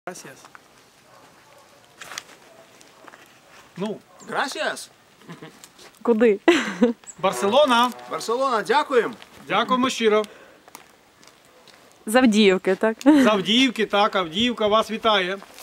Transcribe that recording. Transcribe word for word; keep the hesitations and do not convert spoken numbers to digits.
Gracias. Ну, Gracias. Куди? Барселона. Барселона, дякуємо. Дякуємо щиро. З Авдіївки, так? З Авдіївки, так, Авдіївка вас вітає.